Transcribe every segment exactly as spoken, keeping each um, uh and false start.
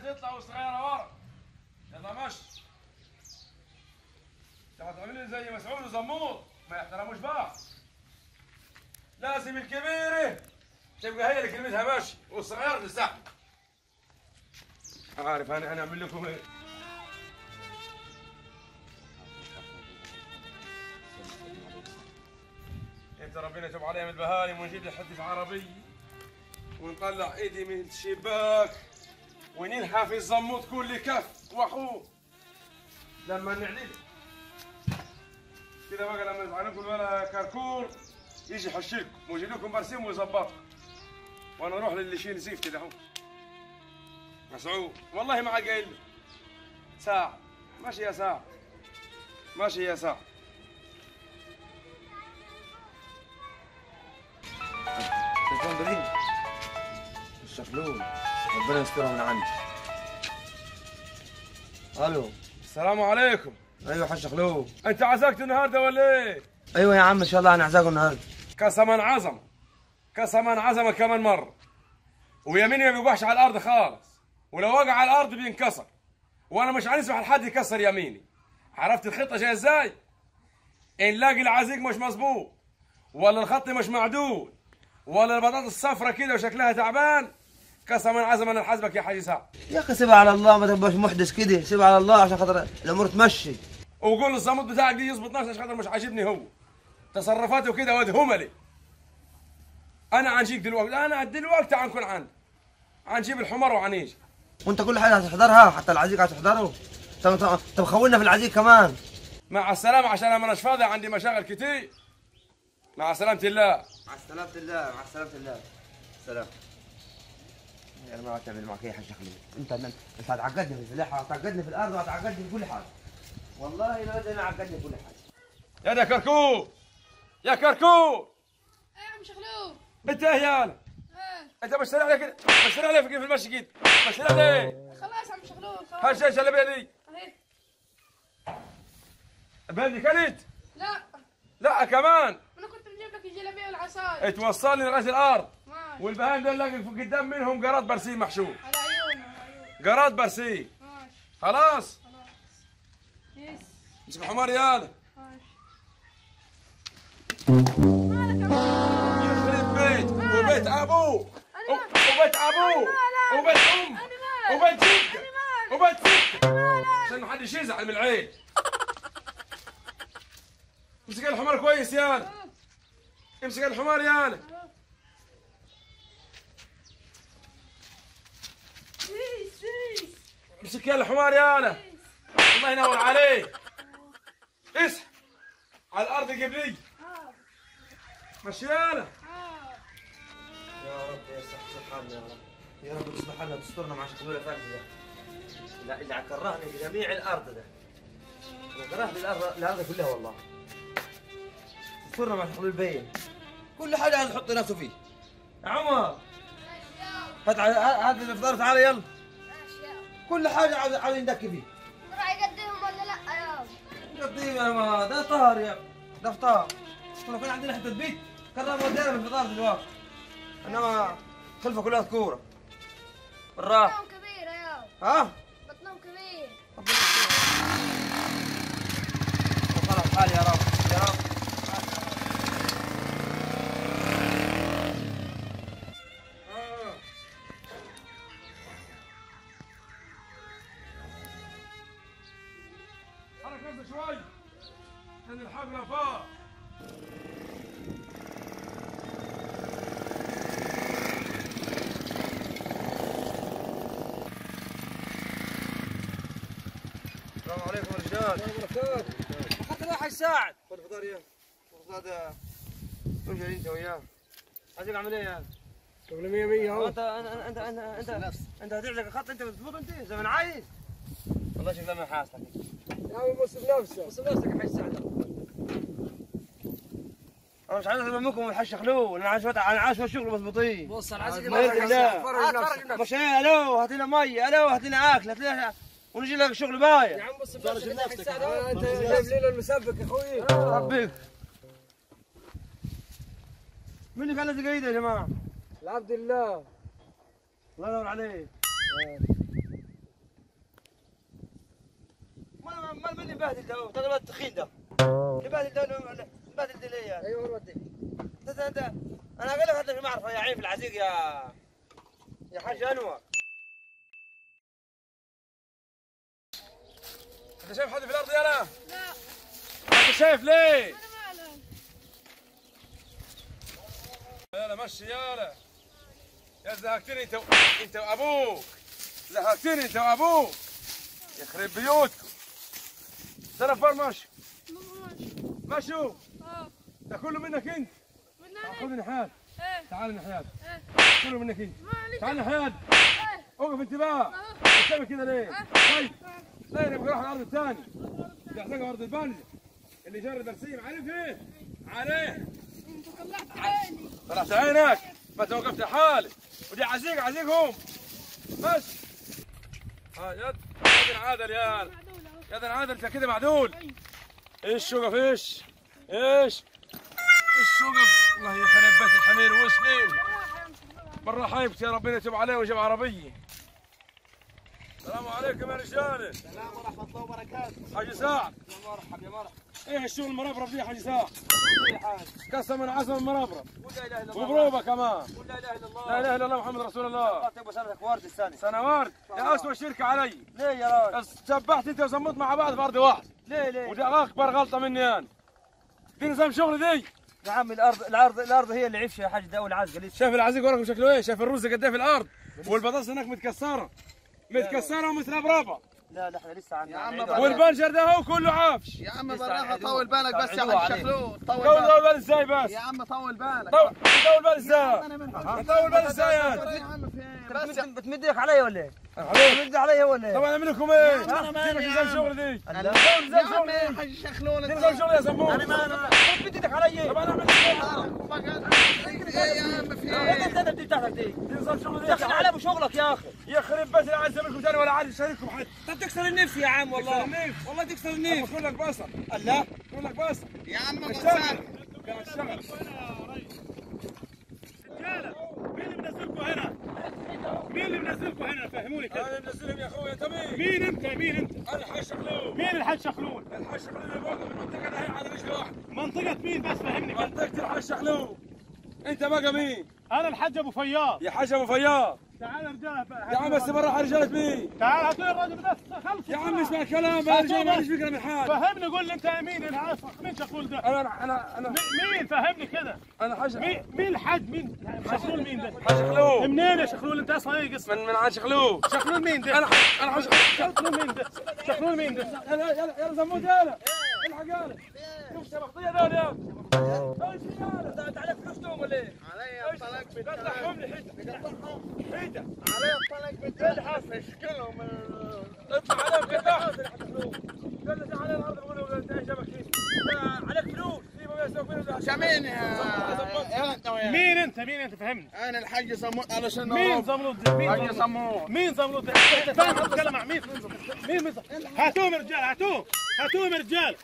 تطلع والصغيره ورا. يلا مشي. انت هتعملي زي مسعود وزمور ما يحترموش بعض. لازم الكبيره تبقى هي اللي كلمتها ماشي والصغيره تستحمل. عارف انا انا اعمل لكم ايه؟ انت ربنا يتوب عليها من البهايم ونجيب لي حته عربيه ونطلع ايدي من الشباك وننحى في الزموط كل كف واخوه لما نعدل كده بقى. لما يزعلكم ولا كركور يجي يحشلكم ويجي لكم برسيم ويظبطكم وانا اروح للي يشيل زيف كده اهو. مسعود والله ما قايل لي ساعه. ماشي يا ساعه ماشي يا ساعه. تليفون بريد الشفلون ربنا يسترها من عندي. الو السلام عليكم. ايوه حاج شخلوق. انت عزقت النهارده ولا ايه؟ ايوه يا عم ان شاء الله انا عزاكم النهارده. قسما عظمه قسما عظمه كمان مره ويميني ما بيوقعش على الارض خالص ولو وقع على الارض بينكسر وانا مش هنسمح لحد يكسر يميني. عرفت الخطه جايه ازاي؟ ان لاقي العزيق مش مظبوط ولا الخط مش معدول ولا البطاطس الصفرة كده وشكلها تعبان قسما عظما انا حاسبك يا حاج سعد. يا اخي سيبها على الله ما تبقاش محدث كده. سيبها على الله عشان خاطر الامور تمشي. وقول للظابط بتاعك دي يظبط نفسه عشان خاطر مش عاجبني هو تصرفاته كده واد هملي. انا هنجيك دلوقتي انا دلوقتي هنكون عندك هنجيب الحمار وهنيجي. وانت كل حاجه هتحضرها حتى العزيق هتحضره. طب طب خولنا في العزيق كمان. مع السلامه عشان انا مش فاضي عندي مشاغل كتير. مع سلامة الله. مع سلامة الله مع سلامة الله. سلام. انا ما اعتمد معك يا حاج خليل. انت انت هتعقدني في الفلاحه وهتعقدني في الارض وهتعقدني في كل حاجه. والله لا انا عقدني في كل حاجه. يا ده كركور يا كركور. ايه يا عم شخلوق؟ انت ايه يالا؟ ايه؟ انت بشتري عليك كده بشتري عليك في المشي كده بشتري عليك. خلاص يا عم شخلوق خلاص. هاي الشاشه اللي بيدي اهي. بيدي كلت؟ لا لا كمان. انا كنت بجيب لك الجلابيه والعصايه. توصلني لغايه الارض. ماشي. والبهايم دول لاقي قدام منهم جراد برسيم محشور. على عيوني على عيوني. جراد برسيم. ماشي. خلاص. خلاص. يس. امسك الحمار يالا. ماشي. يخرب بيت وبيت ابوك وبيت ابوك وبيت امك وبيت جدك وبيت ستك عشان ما حدش يزعل من العيل. امسك الحمار كويس يالا. امسك الحمار يالا. امسك يا الحمار يالا. الله ينور عليك. اصحى على الارض قبلي. مشي يالا. يا رب يا سبحان يا رب. يا رب تصلح لنا تسترنا مع شخلول افندي ده. لا اللي كرهني بجميع الارض ده. انا كرهت الارض الارض كلها والله. تسترنا مع شخلول البين. كل حاجه عايز يحط نفسه فيه. يا عمر هات هات الافطار تعال يلا. كل حاجه عاوز عاوز يندك فيه. راح يقدمهم ولا لا يا قديم يا ما ده طهر يا ده فطار. كنا كان عندنا حته بيت كرم ودينا بالفطار دلوقتي. انما خلفه كلها كوره. بالراحه. بطنهم كبيرة يا ها؟ بطنهم كبير. خلاص حالي يا رب يا رب. حرك نفسك شوي عشان الحبل فوق. السلام عليكم يا رجال. بركات. حتى راح يساعد. خذ فطار يا خذ هذا. رجل انت وياه. عايزك اعمل ايه يعني؟ شغل مية مية اهو. انت انت انت انت انت انت هتعزق الخط انت بتظبط انت زي ما انا عايز. والله شكلها ما حاسك. يا عم بص بنفسك. بص بنفسك يا حي سعد. انا مش عايز اطلب منكم الحاج شخلول. انا عايز انا عايز شغل مظبوطين. بص انا عايزك ما يرضي الله. مش ايه الو هات لنا مي الو هات لنا اكل هات لنا ونجي لك شغل بايع. يا عم بص بنفسك يا حي سعد. انت جايب لنا المسبك يا اخوي. ربيك. مين اللي كان لازق ايده يا جماعه؟ العبد الله. الله ينور عليك. امال من اللي مبهدل ده؟ تقريبا الواد التخين ده. اللي بهدل ده مبهدل ده ليه يعني؟ ايوه الواد ده. ده ده انا اقول لك هذا في معرفه يا عين في العزيق يا يا حاج انور. انت شايف حد في الارض يالا؟ لا. انت شايف ليه؟ انا ما اعلم. يالا مشي يالا. يا زهقتني انت و... انت وابوك. زهقتني انت وابوك. يخرب بيوتكم. ترى فار ماشي. ماشي. مشوا. اه. ده كله منك انت. من خذ انا؟ نحياد. ايه. تعال نحياد. ايه. كله منك انت. ما عليك. تعال نحياد. ايه. اوقف انتباه. اه. بتسوي كذا ليه؟ طيب. لا يبقى راح الارض الثاني. بيحتاج ارض البانية. اللي جرى درسيم عارف ايه؟ عليه. انت طلعت عيني. طلعت عينك. ما توقفت لحالك. ودي عزيق عزيقهم. بس. ها يد يد انعادل يا يد انعادل انت كده معدول. ايش شوقف ايش؟ ايش؟ ايش شوقف؟ الله يخرب بيت الحمير واسمين. بالراحة يبكي ربنا يتوب عليه ويجيب عربية. السلام عليكم يا رجالة. السلام ورحمه الله وبركاته. حاج سعد. يا مرحب يا مرحب. ايه الشغل المربرب دي يا حاج سعد؟ كل حاجه. قسم من عسل المربرب. ولا اله الا الله. وبروبه كمان. ولا اله الا الله. لا اله الا الله محمد رسول الله. الله تبقى سنتك ورد الثاني. سنوات يا اسوء شركة علي. ليه يا راجل؟ سبحت انت وزمت مع بعض في ارض واحد. ليه ليه؟ ودي اكبر غلطة مني انا. دي نظام شغلي دي. يا عم الارض الارض الارض هي اللي عفشه يا حاج ده والعزقه لسه. شايف العزيق وراكم شكله ايه؟ شايف الرز قد ايه في الارض؟ والبطاطس هناك متكسرة. متكسرة ومتربربة. لا لا احنا لسه عندنا. يا عم عيد بالراحة. عليها. والبنشر ده هو كله عافش. يا عم لسه بالراحة هيعيدوها. طول بالك بس يا هيعيدوها حاج عليه. شخلول طول طول بالك طول بال ازاي بس؟ يا عم طول بالك طول طول بال ازاي؟ أنا من طول بال ازاي يا انت؟ عم في إيه؟ بس بس بتمد ايدك علي ولا ايه؟ حبيبي بتمد علي ولا ايه؟ طب اعمل لكم ايه؟ أنا مالي دي يا نظام عم. شغل دي. لا. يا نظام عم شغل يا دي. حاج شخلول دي أنت. نظام شغل يا زنبور. أنا ما أنا بتمد ايدك علي. طب انا اعمل لكم ايه؟ إيه يا عم في ايه إيه؟ انت انت بتاعتك دي؟ دي نظام شغل دي. دخل على ابو شغلك يا اخي. يخرب بيت لا عايز منكم ثاني ولا عايز اشارككم حد. انت بتكسر النفس يا عم والله. تكسر النفس. والله تكسر طب النفس. كلك بصل. الله. كلك بصل. يا عم اشتغل. بصار يا اشتغل. رجاله مين اللي منزلكم هنا؟ مين اللي منزلكم هنا؟ فهموني كده. انا منزلهم يا اخويا انت مين؟ مين انت؟ مين انت؟ انا الحاج شخلول. مين الحاج شخلول؟ الحاج شخلول اللي واقف في المنطقه ده على رجل واحد. منطقة مين بس فهمني كده. منطقه الحاج شخلول. انت بقى مين؟ انا الحاج ابو فياض. يا حاج ابو فياض. تعال رجاله يا عم بس بالراحه رجاله مين؟ تعال هاتوا الراجل ده خلص. يا عم اسمع كلام يا رجال ما فيش فكره من حال. فهمني قول لي انت مين العاصفة؟ مين شخلول ده؟ انا انا انا مين مين فهمني كده. انا حاج مين مين الحاج مين؟ شخلول مين ده؟ حاج شخلول. منين يا شخلول انت اصلا ايه قصة؟ من من عاد شخلول. شخلول مين ده؟ انا انا حاج شخلول مين ده؟ شخلول مين ده؟ يلا يلا يلا زمود يلا. الحق يلا. شوف شبخطيه دول يلا. ايش يلا؟ انت عليك فلوس توم ولا ايه؟ علي الطلاق بالثلاث قطعهم لي حته. حته. علي الطلاق بالثلاث اشكلهم اطلع عليهم كده. يلا تعال على الارض بقول له انت ايش جابك فيه؟ عليك فلوس. سيبه بس يسوي شمين يا انت وياه مين انت؟ مين انت فهمني؟ انا الحاج صمود علشان مين زملوط ده؟ مين حاج زملوط؟ صمود مين زملوط ده؟ انت فاهم تتكلم مع مين؟ مين مين هاتوهم يا رجال هاتوهم هاتوهم يا رجال.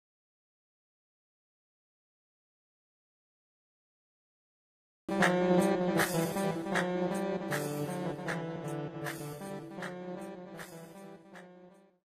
Thank you.